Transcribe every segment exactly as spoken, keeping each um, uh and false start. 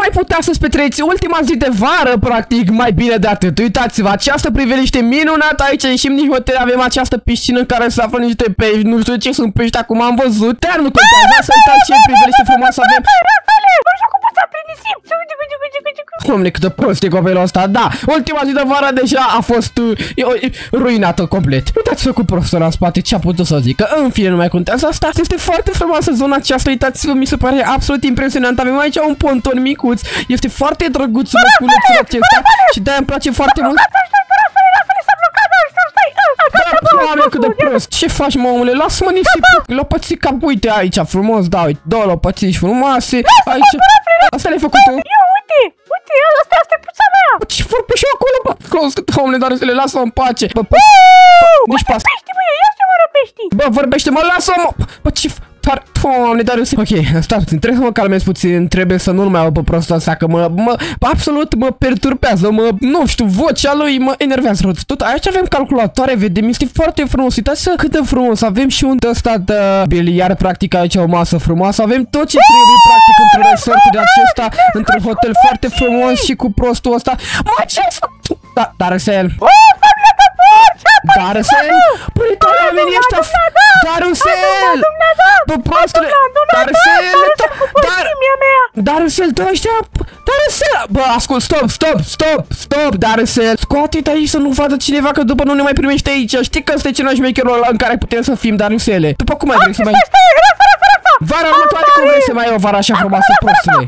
mai putea să-ți petreci ultima zi de vară, practic, mai bine de atât. Uitați-vă, această priveliște minunată, aici ieșim din hotel, avem această piscină în care se află niște pești, nu știu ce sunt pești, acum am văzut. Dar nu contează, să uitați ce priveliște frumoasă avem. Dom'le, cât de prost e copilul ăsta, da. Ultima zi de vară deja a fost uh, ruinată complet. Uitați-vă cu prostul la spate, ce a putut să zică. În fine, nu mai contează asta. Este foarte frumoasă zona aceasta, uitați-vă, mi se pare absolut impresionant. Avem aici un ponton micuț, este foarte drăguț loculețul acesta și de-aia îmi place foarte mult. Doamne, cât de prost! Ce faci, mă, omule? Lasă-mă nisipul! Lopățica, uite aici, frumos, da, uite, două lopățici frumoase. Aici, asta le-ai făcut tu? Eu, uite, uite, asta, asta e puța mea! Ce vorbești eu acolo, bă? Close, omule, dar să le lasă-mă în pace. Bă, păi, nici pas. Pești, bă, ia să mă răpești! Bă, vorbește-mă, lasă-mă! Bă, ce... Dar, doamne, dar eu... Ok, stați puțin, trebuie să mă calmez puțin, trebuie să nu-l mai au pe prostul ăsta, că mă, mă, absolut mă perturbează, mă, nu știu, vocea lui mă enervează rău. Tot aici avem calculatoare, vedem, este foarte frumos, uitați cât de frumos, avem și un ăsta de biliard, practic aici o masă frumoasă, avem tot ce trebuie, practic, într-un resort de acesta, într-un hotel foarte frumos și cu prostul ăsta. Mă, ce Da, Darusel. Darusel? Păi, oamenii ăștia... Darusel! Bă, prostule! Darusel! Darusel, dă ăștia... Darusel! Bă, ascult, stop, stop, stop, stop, Darusel! Scoate-te aici să nu vadă cineva, că după nu ne mai primește aici. Știi că ăsta e cel mai șmecherul ăla în care putem să fim, Darusele. După cum mai vrei să mai... Vara următoare, cum vrei să mai ai o vară așa frumoasă, prostule?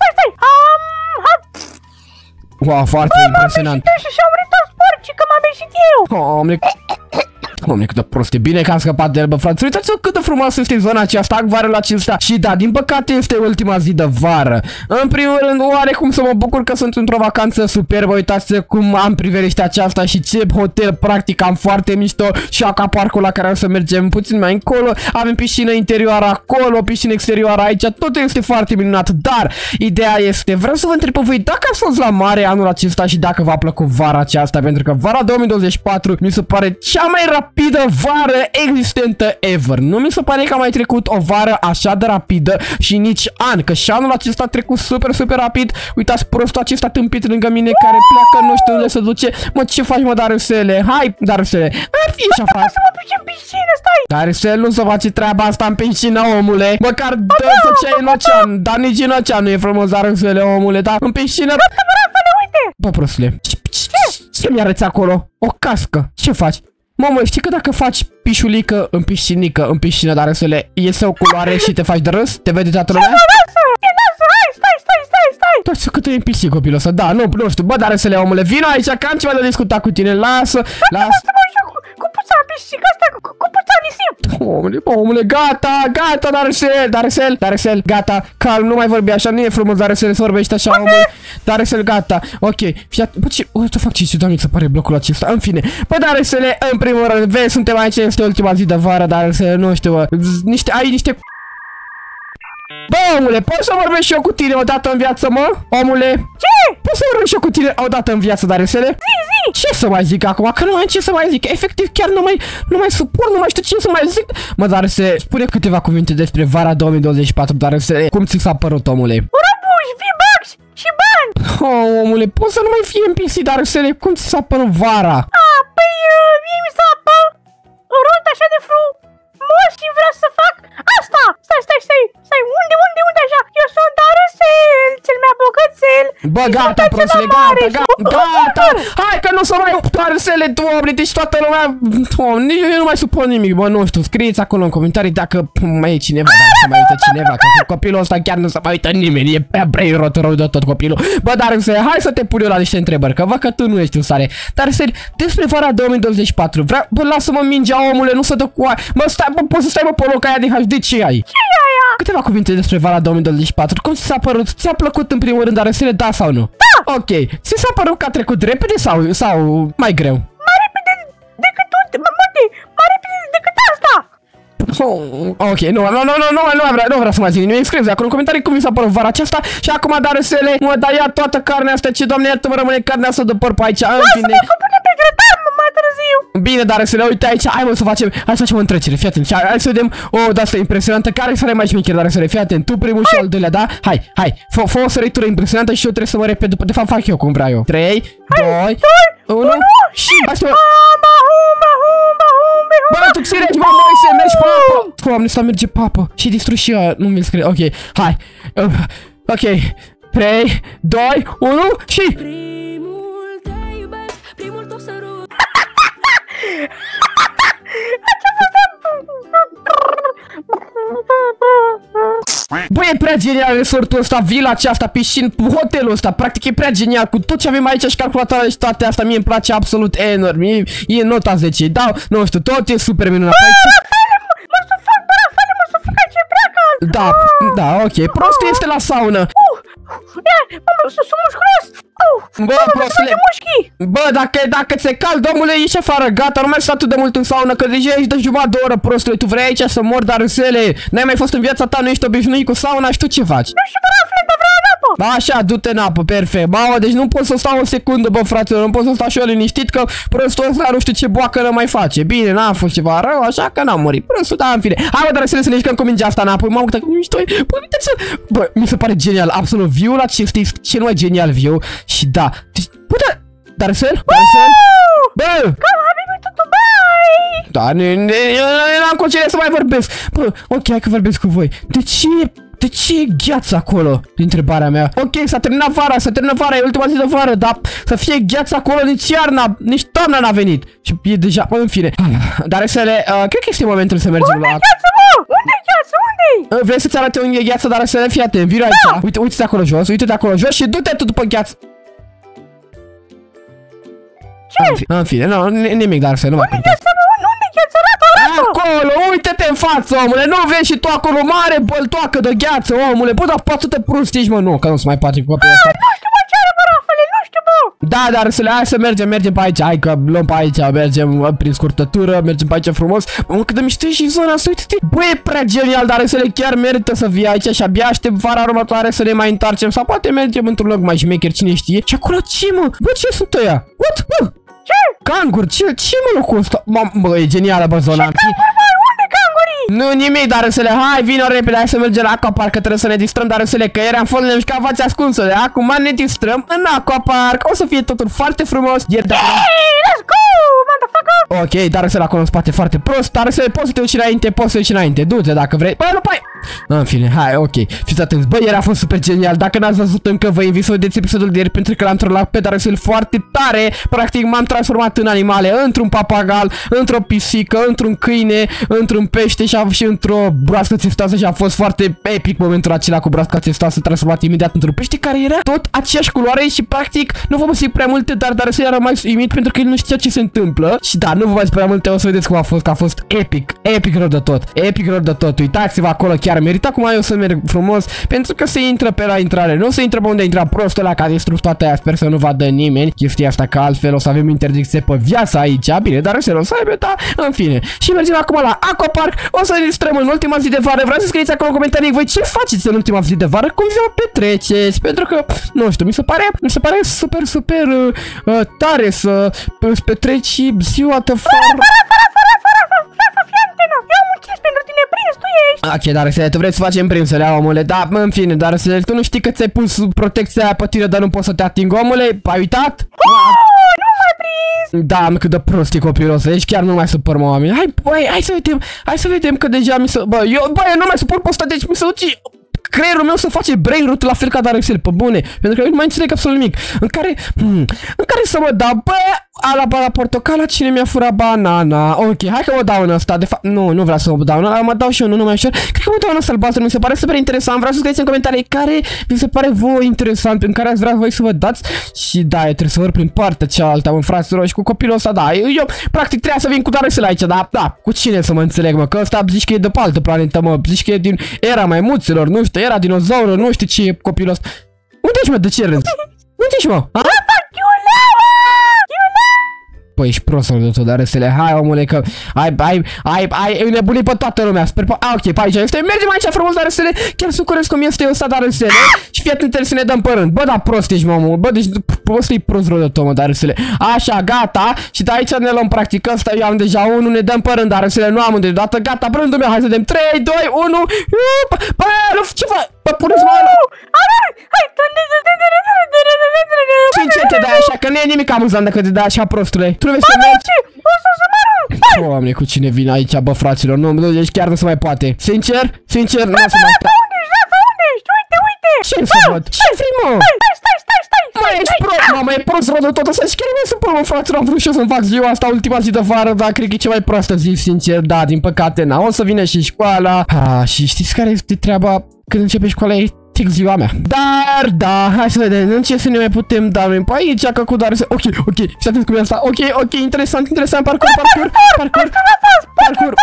Wow, foarte impresionant. Și am murit toți porcii, că m-am ieșit eu. Doamne, Doamne, cât de prost, e bine că am scăpat de el, bă, frate. Uitați-vă cât de frumoasă este zona aceasta, varul acesta. Și da, din păcate este ultima zi de vară. În primul rând, oarecum să mă bucur că sunt într-o vacanță superbă. Uitați-vă cum am priveliște aceasta și ce hotel, practic, am foarte mișto. Și acaparcul la care o să mergem puțin mai încolo. Avem piscină interioară acolo, piscină exterioară aici, totul este foarte minunat. Dar, ideea este, vreau să vă întreb pe voi dacă ați fost la mare anul acesta și dacă v-a plăcut vara aceasta, pentru că vara două mii douăzeci și patru mi se pare cea mai rapidă rapidă vară existentă ever. Nu mi se pare că a mai trecut o vară așa de rapidă și nici an, că și anul acesta a trecut super, super rapid. Uitați prostul acesta tâmpit lângă mine care pleacă, nu știu unde se duce. Mă, ce faci, mă, Darusele? Hai, Darusele. Ar fi și afară. Să mă pice în piscină, stai! Darusele, nu se face treaba asta în piscină, omule. Măcar dă făceai în ocean, dar nici în ocean nu e frumos, Darusele, omule, dar în piscină... Bă, prostule, ce mi-arăți acolo? O cască. Ce faci? Mamă, știi că dacă faci pișulică în piscinică, în piscină, dar să le iese o culoare și te faci de râs? Te vede toată lumea? Hai, stai, stai, stai, stai! Doar să cât e în piscin copilul ăsta, da, nu, nu știu, bă, dar să le omule, vino aici, că am ceva de discutat cu tine, lasă, lasă. Cu puța în piscică asta, cu puța nisip! Omule, omule, gata, gata, Darusel, Darusel, Darusel, gata, calm, nu mai vorbi așa, nu e frumos, Darusel, să vorbești așa, omule, Darusel, gata, ok, fii bă, ce, o să fac ce, doamne, să pare blocul acesta, în fine, bă, Darusel, în primul rând, vezi, suntem aici, este ultima zi de vară, Darusel, nu știu, bă, niște, ai niște... Bă, omule, poți să vorbesc și eu cu tine odată în viață, mă? Omule? Ce? Poți să vorbesc și eu cu tine odată în viață, Darusele? Zi, zi! Ce să mai zic acum? Că nu mai ce să mai zic. Efectiv, chiar nu mai, nu mai suport, nu mai știu ce să mai zic. Mă, Darusele, spune câteva cuvinte despre vara două mii douăzeci și patru, Darusele. Cum ți s-a părut, omule? Urăbuși, V-Bucks și bani! Oh, omule, poți să nu mai fie N P C, Darusele. Cum ți s-a părut vara? Ah, păi, uh, mie mi s-a părut așa de frumos și vreau să fac asta! Stai, stai, stai, stai, unde, unde, unde așa? Eu sunt Darusel, cel mai bogățel. Bă, gata, prostule, gata, gata, gata! Hai că nu să mai... Darusele, doamne, deci toată lumea... Doamne, eu nu mai suport nimic, bă, nu știu, scrieți acolo în comentarii dacă mai e cineva, dacă se mai uită cineva, că copilul ăsta chiar nu se mai uită nimeni, e prea brain rot rău de tot copilul. Bă, Darusele, hai să te pun eu la niște întrebări, că văd că tu nu ești în stare. Darusele, despre vara două mii douăzeci și patru, vreau, bă, lasă-mă mingea, omule, nu să dă cu aia. Mă, stai, bă, poți să stai, bă, pe loc aia de H D, ce ai? Ce e aia? Câteva cuvinte despre vara două mii douăzeci și patru, cum ți s-a părut? Ți-a plăcut în primul rând, Darusele, da sau nu? Da! Ok, ți s-a părut că a trecut repede sau, sau mai greu? Mai repede decât tu, mă, mai repede decât asta! Oh, ok, nu, nu, nu, nu, nu, nu vreau, nu vreau să mai zic nimic, scrieți acolo în comentarii cum mi s-a părut vara aceasta. Și acum, Darusele, mă, dar ia toată carnea asta, ce, doamne, iată, mă rămâne carnea asta de porc pe aici, în fine. Lasă-mă că pune pe grătar, mă, mai târziu! știu. Bine, dar să le uite aici, hai mă să facem, hai să facem o întrecere, fii atent, hai să vedem, oh, da, asta e impresionantă, care sare mai șmecher, dar să le fii atent, tu primul și al doilea, da? Hai, hai, fă, fă o săritură impresionantă și eu trebuie să mă repet după, de fapt fac eu cum vreau eu. trei, doi, unu, și hai să mă... Bă, tu ține, bă, Moise, mergi pe apă! Doamne, ăsta merge pe apă și distrug și eu, nu mi-l scrie, ok, hai, ok, trei, doi, unu, și... Primul te iubesc, primul tău sărut. Bă, e prea genial resortul ăsta, vila aceasta, piscin, hotelul ăsta, practic e prea genial cu tot ce avem aici și calculatoarele și toate astea, mie îmi place absolut enorm, e, e nota zece, dau, nu știu, tot e super minunat aici. Da, da, ok, prostul este la saună. Ia, mă, sunt mușculos. Bă, prostule, bă, dacă, dacă ți-e cald, omule, ieși afară, gata, nu mai stai atât de mult în saună, că deja ești de jumătate de oră, prostule, tu vrei aici să mori, dar râsele, n-ai mai fost în viața ta, nu ești obișnuit cu sauna și tu ce faci? Nu știu, bă, Rafle, dar vreau în apă. Așa, du-te în apă, perfect. Mamă, deci nu pot să stau o secundă, bă, fraților, nu pot să stau și eu liniștit că prostul ăsta nu știu ce boacănă mai face. Bine, n-a fost ceva rău, așa că n-am murit. Prostul, da, în fine. Hai, bă, dar să ne jucăm cu mingea asta înapoi. Mamă, că mișto e. Bă, uitați, bă, mi se pare genial, absolut. Viul acesta este cel mai genial viu și da. Deci, bă, da, dar să dar să bă! Cam habibi tutu, bye! Da, n-am concediat să mai vorbesc. Bă, ok, hai că vorbesc cu voi. De ce De ce e gheață acolo? Întrebarea mea. Ok, s-a terminat vara, s-a terminat vara, e ultima zi de vară, dar să fie gheață acolo nici iarna, nici toamna n-a venit. Și e deja, în fine. Dar să le, uh, cred că este momentul să mergem la... Unde-i gheață, bă? Unde-i gheață? Unde-i? Vrei să-ți arate unde e gheață, dar să le fii atent, vino aici. Uite, uite-te acolo jos, uite-te acolo jos și du-te tu după gheață. Ce? În fine, nu, nimic, dar să nu mai contează. Unde-i gheață? Arată, arată! Acolo, uite-te în față, omule, nu vezi și tu acolo mare băltoacă de gheață, omule, bă, dar poate te prost ești, mă, nu, că nu se mai poate cu copilul ăsta. Nu știu, mă, ce are, bă, Rafale, nu știu, bă! Da, dar să le hai să mergem, mergem pe aici, hai că luăm pe aici, mergem prin scurtătură, mergem pe aici frumos. Mă, cât de mișto e și zona asta, uite-te, bă, e prea genial, dar să le chiar merită să vii aici și abia aștept vara următoare să ne mai întoarcem sau poate mergem într-un loc mai șmecher, cine știe. Și acolo ce, mă? Bă, ce sunt ăia? What? Bă? Ce? Canguri, ce, ce mă locul ăsta? Mă, bă, e genială, bă, zona. Unde cangurii? Nu nimic, dar să le hai, vino repede, hai să mergem la aquapark, că trebuie să ne distrăm, dar să le că ieri am fost ne mișcat fața ascunsă, de acum ne distrăm în aquapark, o să fie totul foarte frumos. Ieri de Hey, let's go, motherfucker! ok, dar să le acolo în spate foarte prost, dar să le poți să te duci înainte, poți să te duci înainte, du-te dacă vrei. Bă, nu pai. În fine, hai, ok, fiți atenți, bă, ieri a fost super genial, dacă n-ați văzut încă vă invit să vedeți episodul de ieri pentru că l-am trolat pe Darusel foarte tare, practic m-am transformat în animale, într-un papagal, într-o pisică, într-un câine, într-un pește și, și într-o broască țestoasă și a fost foarte epic momentul acela cu broasca țestoasă transformat imediat într-un pește care era tot aceeași culoare și practic nu vă zic prea multe, dar Darusel era mai uimit pentru că el nu știa ce se întâmplă și da, nu vă mai prea multe, o să vedeți cum a fost, că a fost epic, epic rău de tot, epic rău de tot, uitați-vă acolo, chiar merita cum eu să merg frumos, pentru că se intră pe la intrare, nu se intră pe unde intra prostul ăla, că a distrus toate aia, sper să nu vadă nimeni chestia asta, că altfel o să avem interdicție pe viața aici, bine, dar o să aibă, da, în fine. Și mergem acum la aquapark, o să ne distrăm în ultima zi de vară, vreau să scrieți acolo în comentarii voi ce faceți în ultima zi de vară, cum vi-o petreceți, pentru că, nu știu, mi se pare, mi se pare super, super uh, uh, tare să îți petreci ziua de vară. Ok, dar să tu vrei să facem prim să le iau, omule, da, în fine, dar să tu nu știi că ți-ai pus protecția aia pe tine, dar nu poți să te ating, omule, ai uitat? Nu m-ai prins! Da, cât de prost e copilul ăsta, deci chiar nu mai supăr, mă, oameni. Hai, băi, hai să vedem, hai să vedem că deja mi se, bă, eu, bă, eu nu mai supăr pe ăsta, deci mi se duce creierul meu să face brain root la fel ca Darusel, pe bune, pentru că eu nu mai înțeleg absolut nimic. În care, hmm, în care să mă dau, bă, ala la portocala, cine mi-a furat banana? Ok, hai că mă dau în ăsta, de fapt, nu, nu vreau să mă dau în ăla, mă dau și eu, nu, nu mai ușor. Cred că mă dau în ăsta albastru, mi se pare super interesant, vreau să scrieți în comentarii care vi se pare voi interesant, în care ați vrea voi să vă dați. Și da, eu trebuie să văd prin partea cealaltă, mă, fraților, și cu copilul ăsta, da, eu, eu practic trebuia să vin cu Darusel aici, da, da, cu cine să mă înțeleg, mă, că ăsta zici că e de pe altă planetă, mă, zici că e din era maimuților, nu știu, era dinozaură, nu știu ce e copilul ăsta. Unde ești, mă, de ce râzi? Unde ești, mă? Păi, ești prost de tot, dar restele. Hai, omule, că ai, ai, ai, ai nebunit pe toată lumea. Sper pe... A, ok, pe aici este. Mergem aici frumos, dar restele. Chiar să curez cum este ăsta, dar restele. Și fii atent să ne dăm pe rând. Bă, da, prost ești, mamă. Bă, deci poți să-i prost rău de tot, mă, dar restele. Așa, gata. Și de aici ne luăm practic ăsta. Eu am deja unul, ne dăm pe rând, dar restele nu am unde. Dată, gata, rândul meu. Hai să vedem. trei, doi, unu. Bă, ce fac? Bă, puneți-mă ăla. Hai, Sincer, te dai așa, că nu e nimic amuzant dacă te dai așa, prostule. Tu nu vezi că mergi? o să să mă arunc. Doamne, cu cine vine aici, bă, fraților? Nu, deci chiar nu se mai poate. Sincer? Sincer, nu se mai poate. Unde ești, Rafa, unde ești? Uite, uite. Ce să văd? Ce vrei, mă? Stai, stai, stai, stai. Mă, ești prost, mă, e prost rău de tot ăsta și chiar nu sunt mă, fraților, am vrut și eu să-mi fac ziua asta, ultima zi de vară, dar cred că e cea mai proastă zi, sincer, da, din păcate, na, o să vină și școala. Ah, și știți care este treaba când începe școala ei? Tic ziua mea. Dar, da, hai să vedem în ce să ne mai putem da noi pe aici, că cu doar să... Ok, ok, și atent cum e asta. Ok, ok, interesant, interesant, parcur, parcur, parcur, parcur.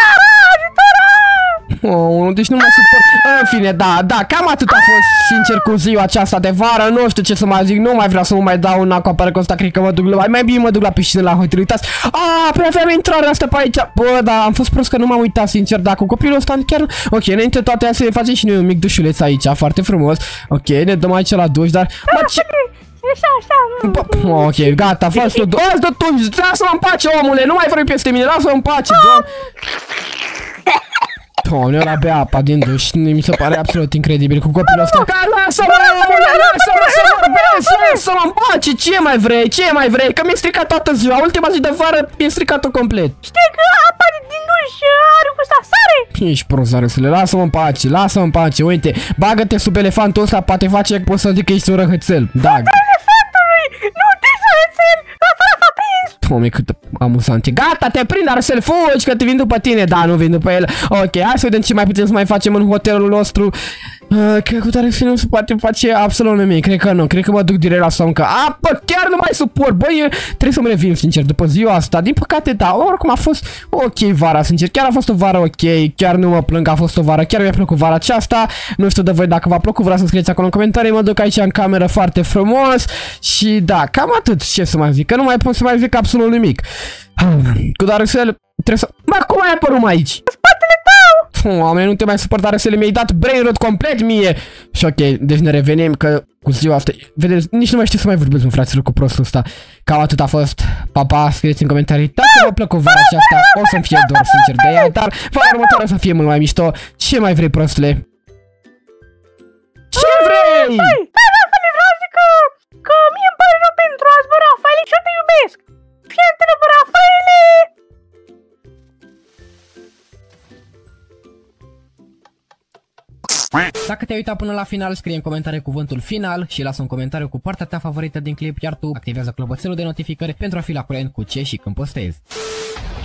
Oh, deci nu mai supăr. În fine, da, da, cam atât a fost, sincer, cu ziua aceasta de vară. Nu știu ce să mai zic, nu mai vreau să mă mai dau în aquapark că ăsta, cred că mă duc la... Mai bine mă duc la piscină la hotel, uitați. Ah, păi aveam intrarea asta pe aici. Bă, da, am fost prost că nu m-am uitat, sincer, da, cu copilul ăsta chiar... Ok, înainte toate astea facem și noi un mic dușuleț aici, foarte frumos. Ok, ne dăm aici la duș, dar... Bă, ce... Așa, așa. Bă, ok, gata, faci tu. Lasă de tu, lasă-mă în pace, omule, nu mai vrei peste mine, lasă-mă în pace, doamne. Doamne, ăla bea apa din duș, mi se pare absolut incredibil cu copilul ăsta. Lasă-mă, omule, lasă-mă să vorbesc, lasă-mă în pace, ce mai vrei, ce mai vrei, că mi-e stricat toată ziua, ultima zi de vară mi-e stricat-o complet. Știi că apa din duș are cu asta sare? Ești prost, Zarusule, lasă-mă în pace, lasă-mă în pace, uite, bagă-te sub elefantul ăsta, poate face, poți să zic că ești un răhățel, da. Elefantului, nu te răhățel, Rafa, Rafa, prins. Doamne, cât amuzant e. Gata, te prind, Arcel, fugi, că te vin după tine. Da, nu vin după el. Ok, hai să vedem ce mai putem să mai facem în hotelul nostru. Uh, cred că tare nu se poate face absolut nimic. Cred că nu, cred că mă duc direct la somn. Că, a, bă, chiar nu mai suport. Băi, trebuie să mă revin, sincer, după ziua asta. Din păcate, da, oricum a fost ok vara, sincer. Chiar a fost o vară ok. Chiar nu mă plâng, a fost o vară. Chiar mi-a plăcut vara aceasta. Nu știu de voi dacă v-a plăcut, vreau să scrieți acolo în comentarii. Mă duc aici în cameră foarte frumos. Și da, cam atât, ce să mai zic. Că nu mai pot să mai zic absolut nimic. Cu Darusel, trebuie să... Mă, cum ai apărut mai aici? Spatele tău! Oameni, nu te mai supăr, Darusel, mi-ai dat brain rot complet mie. Și ok, deci ne revenim că cu ziua asta... Vedeți, nici nu mai știu să mai vorbesc, mă, fraților, cu prostul ăsta. Cam atât a fost. Pa, pa, scrieți în comentarii dacă vă plăcut vara aceasta. O să-mi fie dor, sincer, de ea, dar vara următoare să fie mult mai mișto. Ce mai vrei, prostule? Ce vrei? Hai, hai, Rafa, vreau să zic că... Că mie îmi pare rău pentru azi, bă, Rafaele, și eu te iubesc. Fii antene, bă, Rafaele! Dacă te-ai uitat până la final, scrie în comentarii cuvântul final și lasă un comentariu cu partea ta favorită din clip, iar tu activează clopoțelul de notificări pentru a fi la curent cu ce și când postezi.